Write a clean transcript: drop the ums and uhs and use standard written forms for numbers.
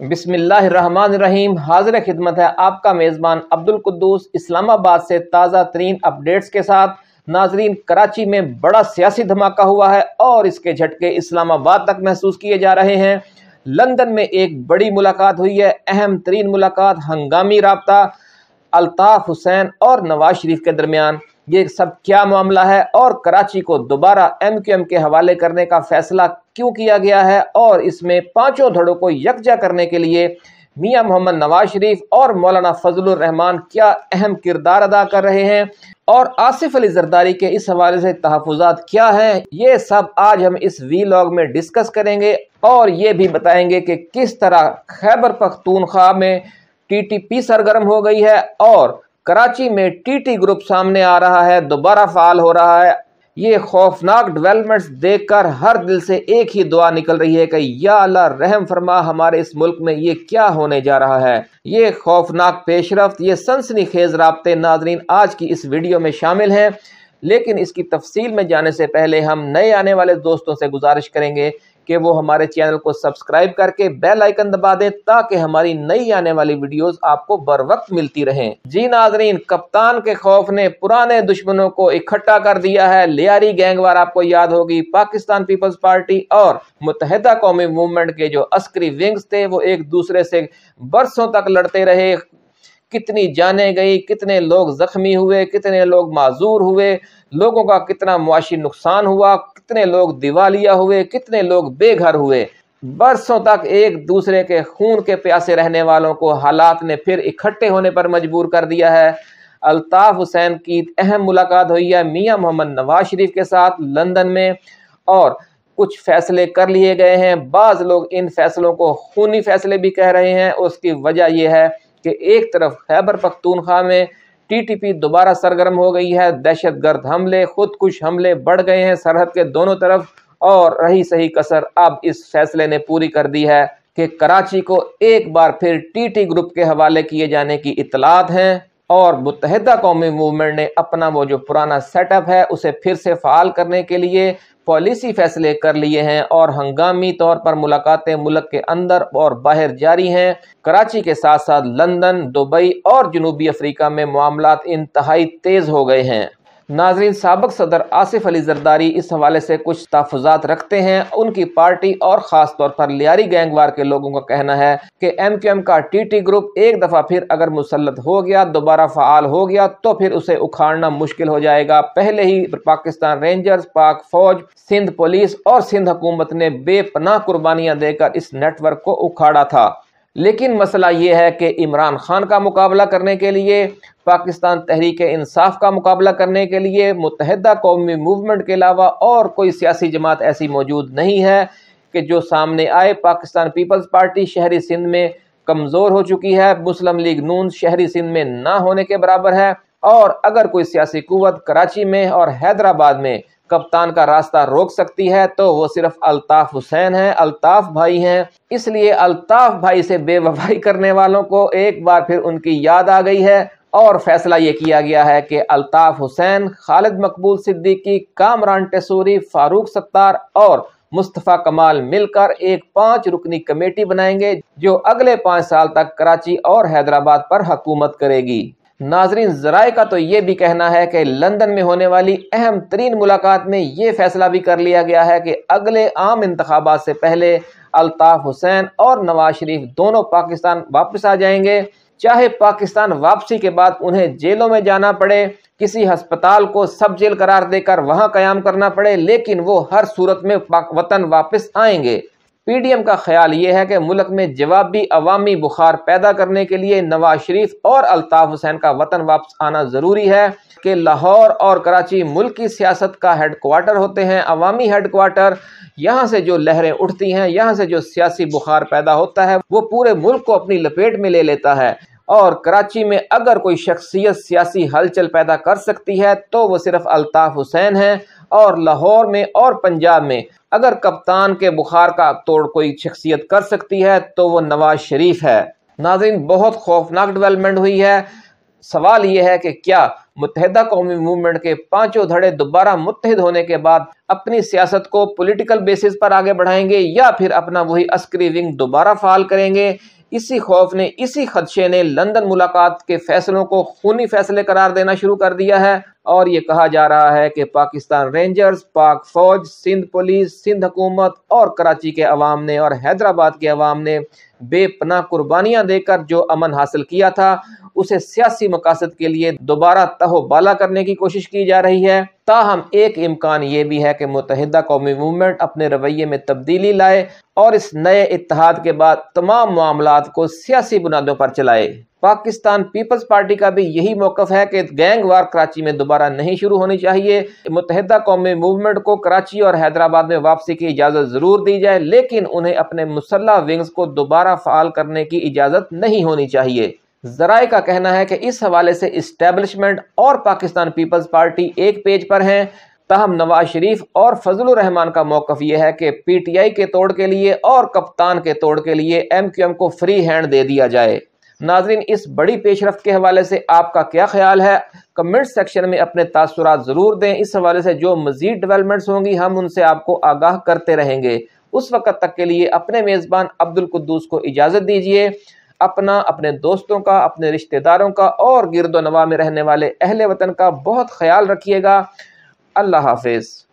बिस्मिल्लाहिर्रहमानिर्रहीम। हाजिर खिदमत है आपका मेज़बान अब्दुल कुद्दूस इस्लाम आबाद से ताज़ा तरीन अपडेट्स के साथ। नाजरीन, कराची में बड़ा सियासी धमाका हुआ है और इसके झटके इस्लामाबाद तक महसूस किए जा रहे हैं। लंदन में एक बड़ी मुलाकात हुई है, अहम तरीन मुलाकात, हंगामी राब्ता अल्ताफ हुसैन और नवाज शरीफ के दरमियान। ये सब क्या मामला है और कराची को दोबारा MQM के हवाले करने का फैसला क्यों किया गया है, और इसमें पांचों धड़ों को यकजा करने के लिए मियां मोहम्मद नवाज शरीफ और मौलाना फजलुर रहमान क्या अहम किरदार अदा कर रहे हैं, और आसिफ अली जरदारी के इस हवाले से तहफ़्फ़ुज़ात क्या हैं, ये सब आज हम इस वीलॉग में डिस्कस करेंगे। और ये भी बताएंगे कि किस तरह खैबर पख्तूनख्वा में TTP सरगर्म हो गई है और कराची में TT ग्रुप सामने आ रहा है, दोबारा फाल हो रहा है। ये खौफनाक डेवलपमेंट्स देखकर हर दिल से एक ही दुआ निकल रही है कि या अल्लाह रहम फरमा, हमारे इस मुल्क में ये क्या होने जा रहा है। ये खौफनाक पेशरफ्त, ये सनसनीखेज राब्ते नाजरीन आज की इस वीडियो में शामिल हैं। लेकिन इसकी तफसील में जाने से पहले हम नए आने वाले दोस्तों से गुजारिश करेंगे कि वो हमारे चैनल को सब्सक्राइब करके बेल आइकन दबा दें ताकि हमारी नई आने वाली वीडियोस आपको बर वक्त मिलती रहें। जी नाजरीन, कप्तान के खौफ ने पुराने दुश्मनों को इकट्ठा कर दिया है। लियारी गैंगवार आपको याद होगी, पाकिस्तान पीपल्स पार्टी और मुत्तहिदा कौमी मूवमेंट के जो अस्करी विंग्स थे वो एक दूसरे से बरसों तक लड़ते रहे। कितनी जानें गई, कितने लोग जख्मी हुए, कितने लोग माजूर हुए, लोगों का कितना मुआशी नुकसान हुआ, कितने लोग दिवालिया हुए, कितने लोग बेघर हुए। बरसों तक एक दूसरे के खून के प्यासे रहने वालों को हालात ने फिर इकट्ठे होने पर मजबूर कर दिया है। अल्ताफ हुसैन की अहम मुलाकात हुई है मियां मोहम्मद नवाज शरीफ के साथ लंदन में और कुछ फैसले कर लिए गए हैं। बाज़ लोग इन फैसलों को खूनी फैसले भी कह रहे हैं। उसकी वजह यह है कि एक तरफ खैबर पख्तूनख्वा में TTP दोबारा सरगर्म हो गई है, दहशतगर्द हमले, खुदकुश हमले बढ़ गए हैं सरहद के दोनों तरफ, और रही सही कसर अब इस फैसले ने पूरी कर दी है कि कराची को एक बार फिर TT ग्रुप के हवाले किए जाने की इतलात हैं। और मुत्तहिदा कौमी मूवमेंट ने अपना वो जो पुराना सेटअप है उसे फिर से फ़ाल करने के लिए पॉलिसी फैसले कर लिए हैं और हंगामी तौर पर मुलाकातें मुल्क के अंदर और बाहर जारी हैं। कराची के साथ साथ लंदन, दुबई और जनूबी अफ्रीका में मामलात इंतहाई तेज़ हो गए हैं। नाजरीन, साबिक सदर आसिफ अली जरदारी इस हवाले से कुछ तहफ़्फ़ुज़ात रखते हैं। उनकी पार्टी और ख़ास तौर पर लियारी गैंगवार के लोगों का कहना है कि MQM का TT ग्रुप एक दफ़ा फिर अगर मुसल्लत हो गया, दोबारा फ़ाल हो गया, तो फिर उसे उखाड़ना मुश्किल हो जाएगा। पहले ही पाकिस्तान रेंजर्स, पाक फौज, सिंध पुलिस और सिंध हुकूमत ने बेपनाह कुर्बानियाँ देकर इस नेटवर्क को उखाड़ा था। लेकिन मसला ये है कि इमरान खान का मुकाबला करने के लिए, पाकिस्तान तहरीक इंसाफ का मुकाबला करने के लिए मुत्तहिदा कौमी मूवमेंट के अलावा और कोई सियासी जमात ऐसी मौजूद नहीं है कि जो सामने आए। पाकिस्तान पीपल्स पार्टी शहरी सिंध में कमज़ोर हो चुकी है, मुस्लिम लीग नून शहरी सिंध में ना होने के बराबर है, और अगर कोई सियासी कुव्वत कराची में और हैदराबाद में कप्तान का रास्ता रोक सकती है तो वो सिर्फ अल्ताफ हुसैन है, अल्ताफ भाई हैं। इसलिए अल्ताफ भाई से बेवफाई करने वालों को एक बार फिर उनकी याद आ गई है और फैसला ये किया गया है कि अल्ताफ हुसैन, खालिद मकबूल सिद्दीकी, कामरान टेसूरी, फारूक सत्तार और मुस्तफ़ा कमाल मिलकर एक 5 रुकनी कमेटी बनाएंगे जो अगले 5 साल तक कराची और हैदराबाद पर हुकूमत करेगी। नाजरीन, ज़राए का तो ये भी कहना है कि लंदन में होने वाली अहम तरीन मुलाकात में ये फैसला भी कर लिया गया है कि अगले आम इंतखाबात से पहले अल्ताफ हुसैन और नवाज शरीफ दोनों पाकिस्तान वापस आ जाएंगे। चाहे पाकिस्तान वापसी के बाद उन्हें जेलों में जाना पड़े, किसी अस्पताल को सब जेल करार देकर वहां कयाम करना पड़े, लेकिन वो हर सूरत में वतन वापस आएंगे। PDM का ख्याल ये है कि मुल्क में जवाबी अवामी बुखार पैदा करने के लिए नवाज शरीफ और अल्ताफ हुसैन का वतन वापस आना ज़रूरी है कि लाहौर और कराची मुल्क की सियासत का हेडक्वार्टर होते हैं, अवामी हेडक्वार्टर। यहाँ से जो लहरें उठती हैं, यहाँ से जो सियासी बुखार पैदा होता है वो पूरे मुल्क को अपनी लपेट में ले लेता है। और कराची में अगर कोई शख्सियत सियासी हलचल पैदा कर सकती है तो वो सिर्फ अल्ताफ हुसैन है, और लाहौर में और पंजाब में अगर कप्तान के बुखार का तोड़ कोई शख्सियत कर सकती है तो वो नवाज शरीफ है। नाज़रीन, बहुत खौफनाक डेवलपमेंट हुई है। सवाल यह है कि क्या मुत्तहिदा कौमी मूवमेंट के पांचों धड़े दोबारा मुत्तहिद होने के बाद अपनी सियासत को पॉलिटिकल बेसिस पर आगे बढ़ाएंगे या फिर अपना वही अस्करी विंग दोबारा फाल करेंगे। اسی خوف نے، اسی خدشے نے لندن ملاقات کے فیصلوں کو خونی فیصلے قرار دینا شروع کر دیا ہے، اور یہ کہا جا رہا ہے کہ پاکستان رینجرز، پاک فوج، سندھ پولیس، سندھ حکومت اور کراچی کے عوام نے اور حیدرآباد کے عوام نے بے پناہ قربانیاں دے کر جو امن حاصل کیا تھا اسے سیاسی مقاصد کے لیے دوبارہ تہو بالا کرنے کی کوشش کی جا رہی ہے۔ تاہم ایک امکان یہ بھی ہے کہ متحدہ قومی موومنٹ اپنے رویے میں تبدیلی لائے اور اس نئے اتحاد کے بعد تمام معاملات کو سیاسی بنیادوں پر چلائے۔ پاکستان پیپلز پارٹی کا بھی یہی موقف ہے کہ گینگ وار کراچی میں دوبارہ نہیں شروع ہونی چاہیے۔ متحدہ قومی موومنٹ کو کراچی اور حیدرآباد میں واپسی کی اجازت ضرور دی جائے، لیکن انہیں اپنے مسلح ونگز کو دوبارہ فعال کرنے کی اجازت نہیں ہونی چاہیے۔ ذرائع کا کہنا ہے کہ اس حوالے سے اسٹیبلشمنٹ اور پاکستان پیپلز پارٹی ایک پیج پر ہیں، تاہم نواز شریف اور فضل الرحمان کا موقف یہ ہے کہ پی ٹی آئی کے توڑ کے لیے اور کپتان کے توڑ کے لیے ایم کیو ایم کو فری ہینڈ دے دیا جائے۔ ناظرین، اس بڑی پیش رفت کے حوالے سے آپ کا کیا خیال ہے؟ کمنٹ سیکشن میں اپنے تاثرات ضرور دیں۔ اس حوالے سے جو مزید ڈیولپمنٹس ہوں گی ہم ان سے آپ کو آگاہ کرتے رہیں گے۔ اس وقت تک کے لیے اپنے میزبان عبدالقدوس کو اجازت دیجیے۔ اپنا، اپنے دوستوں کا، اپنے رشتہ داروں کا اور گرد و نواح میں رہنے والے اہل وطن کا بہت خیال رکھیے گا۔ اللہ حافظ۔